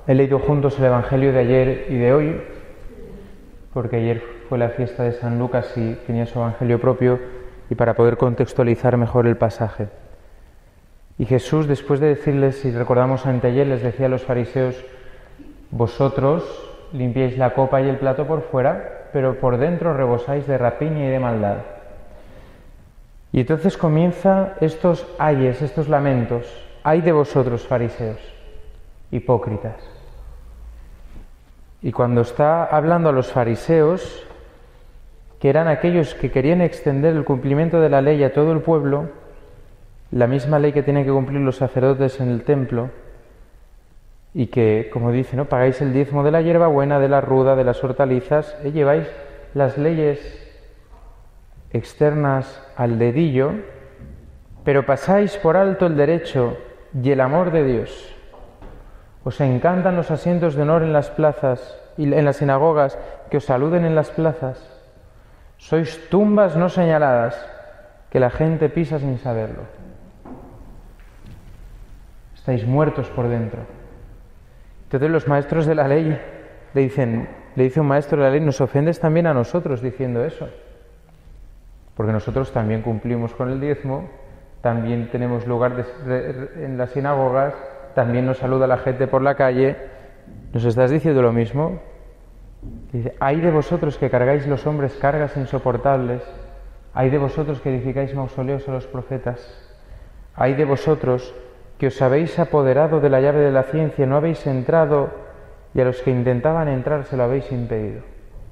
He leído juntos el Evangelio de ayer y de hoy, porque ayer fue la fiesta de San Lucas y tenía su Evangelio propio, y para poder contextualizar mejor el pasaje. Y Jesús, después de decirles, si recordamos anteayer, les decía a los fariseos: vosotros limpiáis la copa y el plato por fuera, pero por dentro rebosáis de rapiña y de maldad. Y entonces comienza estos ayes, estos lamentos. Ay de vosotros, fariseos, hipócritas. Y cuando está hablando a los fariseos, que eran aquellos que querían extender el cumplimiento de la ley a todo el pueblo, la misma ley que tienen que cumplir los sacerdotes en el templo, y que, como dice, ¿no?, pagáis el diezmo de la hierbabuena, de la ruda, de las hortalizas, lleváis las leyes externas al dedillo, pero pasáis por alto el derecho y el amor de Dios. Os encantan los asientos de honor en las plazas y en las sinagogas, que os saluden en las plazas. Sois tumbas no señaladas, que la gente pisa sin saberlo. Estáis muertos por dentro. Entonces los maestros de la ley le dice un maestro de la ley: nos ofendes también a nosotros diciendo eso. Porque nosotros también cumplimos con el diezmo, también tenemos lugar en las sinagogas, también nos saluda la gente por la calle. ¿Nos estás diciendo lo mismo? Dice: ay de vosotros que cargáis los hombres cargas insoportables, ay de vosotros que edificáis mausoleos a los profetas, ay de vosotros que os habéis apoderado de la llave de la ciencia, no habéis entrado, y a los que intentaban entrar se lo habéis impedido.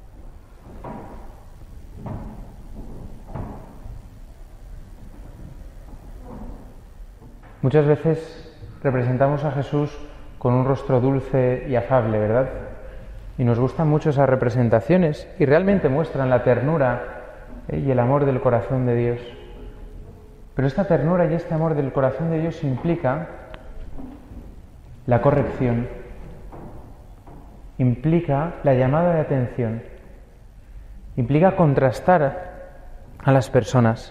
Muchas veces representamos a Jesús con un rostro dulce y afable, ¿verdad? Y nos gustan mucho esas representaciones y realmente muestran la ternura y el amor del corazón de Dios. Pero esta ternura y este amor del corazón de Dios implica la corrección, implica la llamada de atención, implica contrastar a las personas.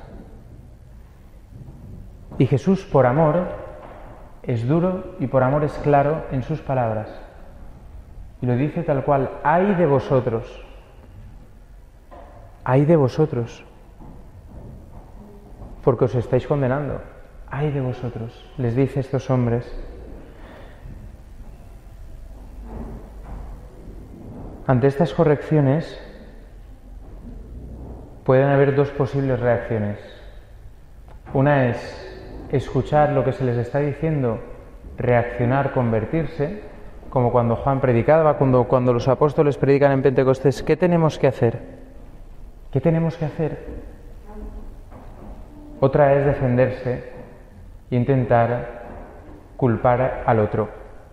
Y Jesús, por amor, es duro y por amor es claro en sus palabras. Y lo dice tal cual: ¡ay de vosotros! ¡Ay de vosotros! Porque os estáis condenando. ¡Ay de vosotros!, les dice a estos hombres. Ante estas correcciones pueden haber dos posibles reacciones. Una es escuchar lo que se les está diciendo, reaccionar, convertirse, como cuando Juan predicaba, cuando los apóstoles predican en Pentecostés. ¿Qué tenemos que hacer? ¿Qué tenemos que hacer? Otra es defenderse e intentar culpar al otro.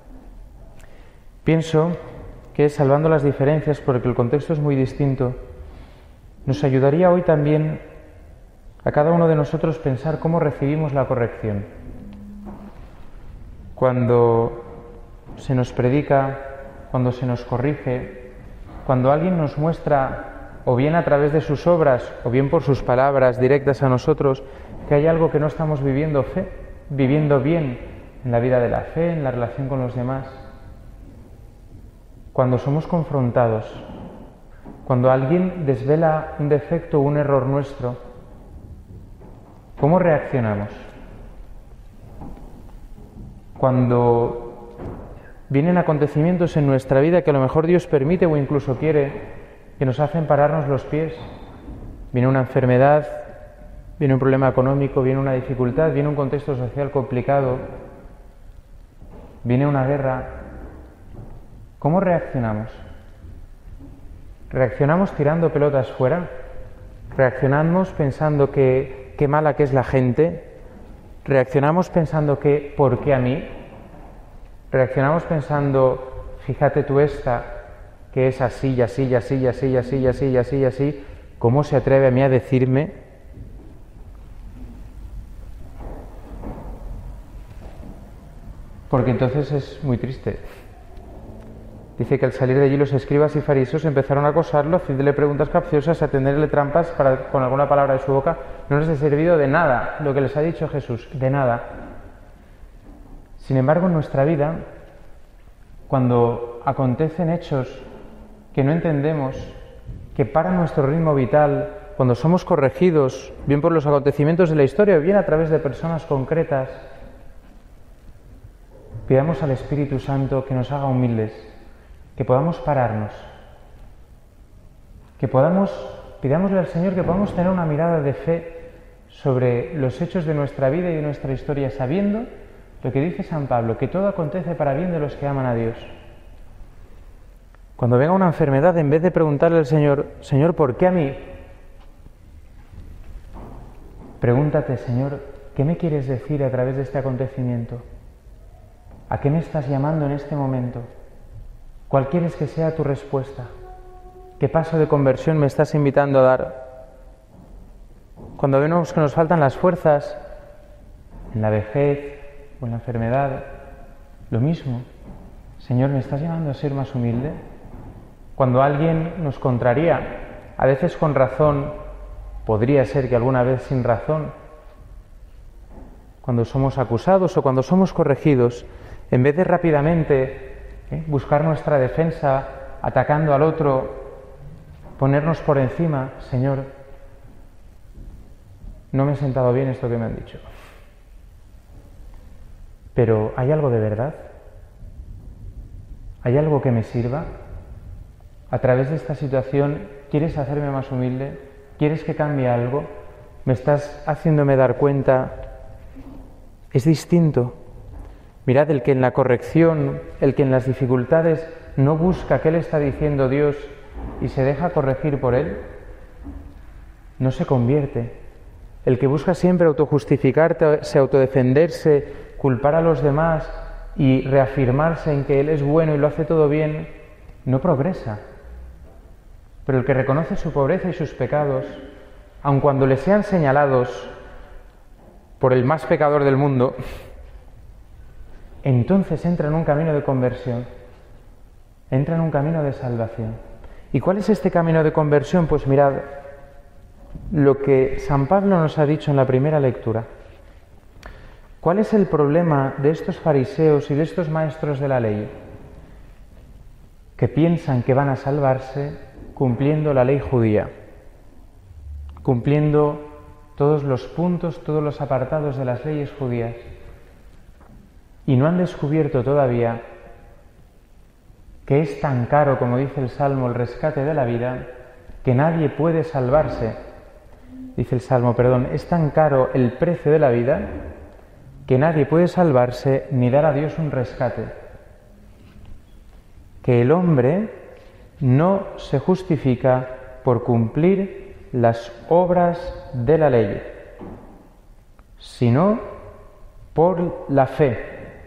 Pienso que, salvando las diferencias, porque el contexto es muy distinto, nos ayudaría hoy también a cada uno de nosotros pensar cómo recibimos la corrección. Cuando se nos predica, cuando se nos corrige, cuando alguien nos muestra, o bien a través de sus obras, o bien por sus palabras directas a nosotros, que hay algo que no estamos viviendo bien en la vida de la fe, en la relación con los demás. Cuando somos confrontados, cuando alguien desvela un defecto o un error nuestro, ¿cómo reaccionamos? Cuando vienen acontecimientos en nuestra vida que a lo mejor Dios permite o incluso quiere, que nos hacen pararnos los pies, viene una enfermedad, viene un problema económico, viene una dificultad, viene un contexto social complicado, viene una guerra, ¿cómo reaccionamos? ¿Reaccionamos tirando pelotas fuera? ¿Reaccionamos pensando que qué mala que es la gente? ¿Reaccionamos pensando que ¿por qué a mí? ¿Reaccionamos pensando fíjate tú esta, que es así y así y así y así y así y así y así y así, ¿cómo se atreve a mí a decirme? Porque entonces es muy triste. Dice que al salir de allí los escribas y fariseos empezaron a acosarlo, haciéndole preguntas capciosas, a tenderle trampas con alguna palabra de su boca. No les ha servido de nada lo que les ha dicho Jesús, de nada. Sin embargo, en nuestra vida, cuando acontecen hechos que no entendemos, que paran nuestro ritmo vital, cuando somos corregidos, bien por los acontecimientos de la historia, bien a través de personas concretas, pidamos al Espíritu Santo que nos haga humildes, que podamos pararnos, pidámosle al Señor que podamos tener una mirada de fe sobre los hechos de nuestra vida y de nuestra historia, sabiendo lo que dice San Pablo, que todo acontece para bien de los que aman a Dios. Cuando venga una enfermedad, en vez de preguntarle al Señor, Señor, ¿por qué a mí? Pregúntate, Señor, ¿qué me quieres decir a través de este acontecimiento? ¿A qué me estás llamando en este momento? ¿Cuál quieres que sea tu respuesta? ¿Qué paso de conversión me estás invitando a dar? Cuando vemos que nos faltan las fuerzas, en la vejez o en la enfermedad, lo mismo. Señor, ¿me estás llamando a ser más humilde? Cuando alguien nos contraría, a veces con razón, podría ser que alguna vez sin razón, cuando somos acusados o cuando somos corregidos, en vez de rápidamente buscar nuestra defensa, atacando al otro, ponernos por encima, Señor, no me he sentado bien esto que me han dicho. Pero ¿hay algo de verdad? ¿Hay algo que me sirva? A través de esta situación, ¿quieres hacerme más humilde? ¿Quieres que cambie algo? ¿Me estás haciéndome dar cuenta? Es distinto. Mirad, el que en la corrección, el que en las dificultades no busca qué le está diciendo Dios y se deja corregir por Él, no se convierte. El que busca siempre autojustificarse, autodefenderse, culpar a los demás y reafirmarse en que Él es bueno y lo hace todo bien, no progresa. Pero el que reconoce su pobreza y sus pecados, aun cuando le sean señalados por el más pecador del mundo, entonces entra en un camino de conversión, entra en un camino de salvación. ¿Y cuál es este camino de conversión? Pues mirad, lo que San Pablo nos ha dicho en la primera lectura. ¿Cuál es el problema de estos fariseos y de estos maestros de la ley? Que piensan que van a salvarse cumpliendo la ley judía, cumpliendo todos los puntos, todos los apartados de las leyes judías, y no han descubierto todavía que es tan caro, como dice el Salmo, el rescate de la vida, que nadie puede salvarse. Dice el Salmo, es tan caro el precio de la vida que nadie puede salvarse ni dar a Dios un rescate. Que el hombre no se justifica por cumplir las obras de la ley, sino por la fe.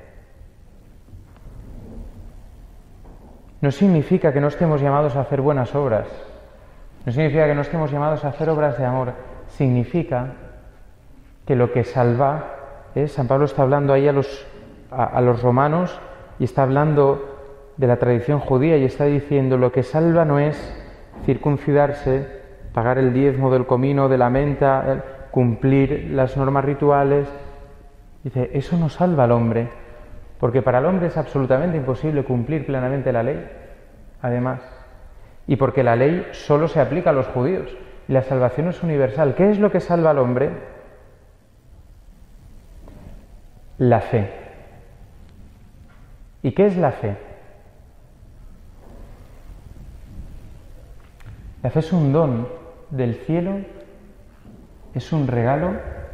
No significa que no estemos llamados a hacer buenas obras, no significa que no estemos llamados a hacer obras de amor, significa que lo que salva, San Pablo está hablando ahí a los romanos y está hablando de la tradición judía y está diciendo lo que salva no es circuncidarse, pagar el diezmo del comino, de la menta, cumplir las normas rituales. Dice, eso no salva al hombre, porque para el hombre es absolutamente imposible cumplir plenamente la ley, además, y porque la ley solo se aplica a los judíos y la salvación es universal. ¿Qué es lo que salva al hombre? La fe. ¿Y qué es la fe? La fe es un don del cielo, es un regalo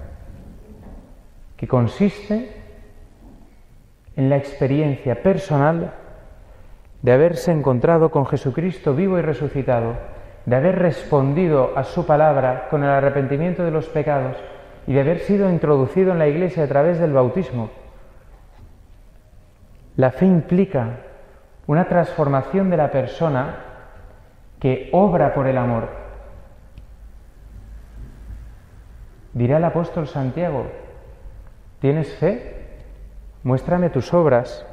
que consiste en la experiencia personal de haberse encontrado con Jesucristo vivo y resucitado, de haber respondido a su palabra con el arrepentimiento de los pecados y de haber sido introducido en la Iglesia a través del bautismo. La fe implica una transformación de la persona que obra por el amor. Dirá el apóstol Santiago, ¿tienes fe? Muéstrame tus obras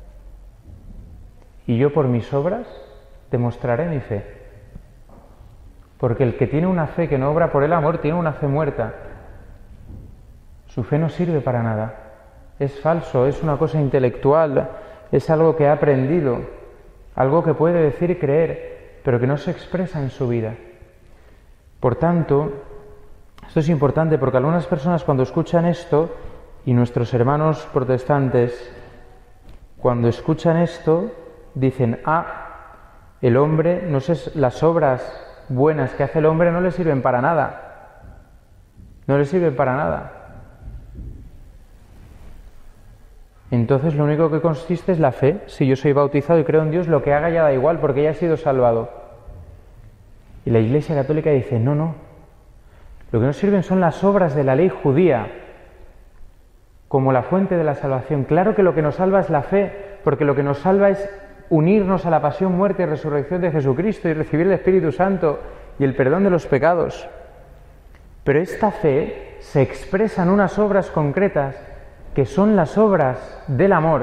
y yo por mis obras te mostraré mi fe. Porque el que tiene una fe que no obra por el amor tiene una fe muerta. Su fe no sirve para nada. Es falso, es una cosa intelectual, es algo que ha aprendido, algo que puede decir y creer, pero que no se expresa en su vida. Por tanto, esto es importante porque algunas personas cuando escuchan esto, y nuestros hermanos protestantes, cuando escuchan esto, dicen, el hombre, no sé, las obras buenas que hace el hombre no le sirven para nada. No le sirven para nada. Entonces lo único que consiste es la fe. Si yo soy bautizado y creo en Dios, lo que haga ya da igual porque ya he sido salvado. Y la Iglesia Católica dice, no. Lo que no sirven son las obras de la ley judía como la fuente de la salvación. Claro que lo que nos salva es la fe, porque lo que nos salva es unirnos a la pasión, muerte y resurrección de Jesucristo y recibir el Espíritu Santo y el perdón de los pecados. Pero esta fe se expresa en unas obras concretas que son las obras del amor,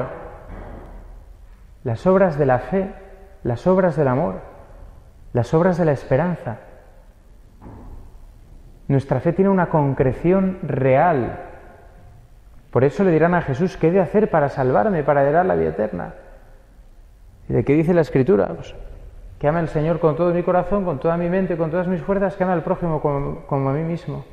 las obras de la fe, las obras del amor, las obras de la esperanza. Nuestra fe tiene una concreción real. Por eso le dirán a Jesús, ¿qué he de hacer para salvarme, para heredar la vida eterna? ¿Y de qué dice la Escritura? Pues, que ame al Señor con todo mi corazón, con toda mi mente, con todas mis fuerzas, que ame al prójimo como a mí mismo.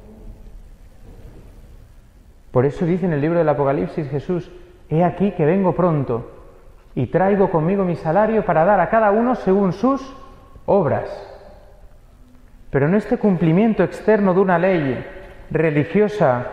Por eso dice en el libro del Apocalipsis Jesús, he aquí que vengo pronto y traigo conmigo mi salario para dar a cada uno según sus obras. Pero no este cumplimiento externo de una ley religiosa,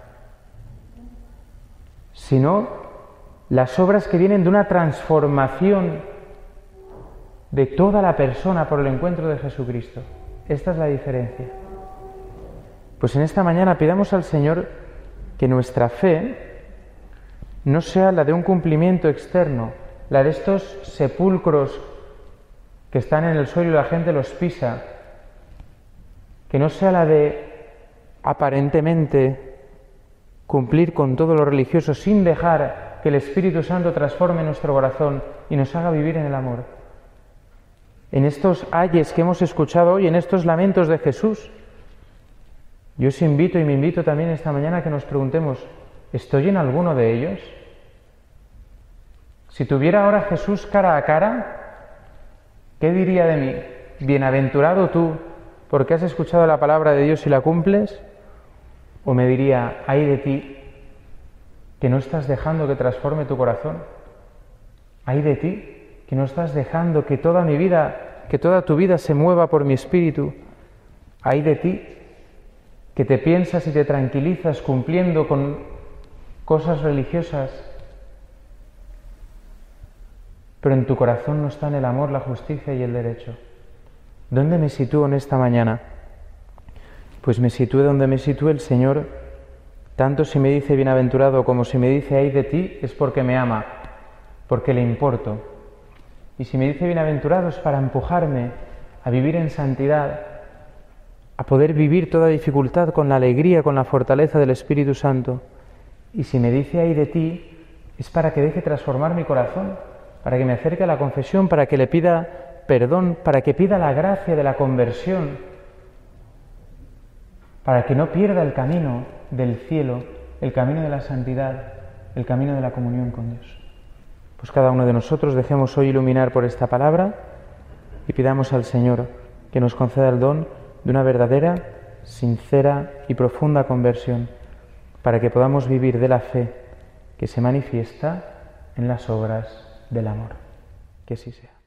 sino las obras que vienen de una transformación de toda la persona por el encuentro de Jesucristo. Esta es la diferencia. Pues en esta mañana pidamos al Señor que nuestra fe no sea la de un cumplimiento externo, la de estos sepulcros que están en el suelo y la gente los pisa, que no sea la de aparentemente cumplir con todo lo religioso sin dejar que el Espíritu Santo transforme nuestro corazón y nos haga vivir en el amor. En estos ayes que hemos escuchado hoy, en estos lamentos de Jesús, yo os invito y me invito también esta mañana a que nos preguntemos, ¿estoy en alguno de ellos? Si tuviera ahora Jesús cara a cara, ¿qué diría de mí? Bienaventurado tú, porque has escuchado la palabra de Dios y la cumples. ¿O me diría, ay de ti, que no estás dejando que transforme tu corazón? Ay de ti, que no estás dejando que toda mi vida, que toda tu vida se mueva por mi espíritu. Ay de ti, que te piensas y te tranquilizas cumpliendo con cosas religiosas, pero en tu corazón no están el amor, la justicia y el derecho. ¿Dónde me sitúo en esta mañana? Pues me sitúe donde me sitúe el Señor, tanto si me dice bienaventurado como si me dice ay de ti, es porque me ama, porque le importo. Y si me dice bienaventurado es para empujarme a vivir en santidad, a poder vivir toda dificultad con la alegría, con la fortaleza del Espíritu Santo. Y si me dice ay de ti, es para que deje transformar mi corazón, para que me acerque a la confesión, para que le pida perdón, para que pida la gracia de la conversión, para que no pierda el camino del cielo, el camino de la santidad, el camino de la comunión con Dios. Pues cada uno de nosotros dejemos hoy iluminar por esta palabra y pidamos al Señor que nos conceda el don de una verdadera, sincera y profunda conversión, para que podamos vivir de la fe que se manifiesta en las obras del amor. Que así sea.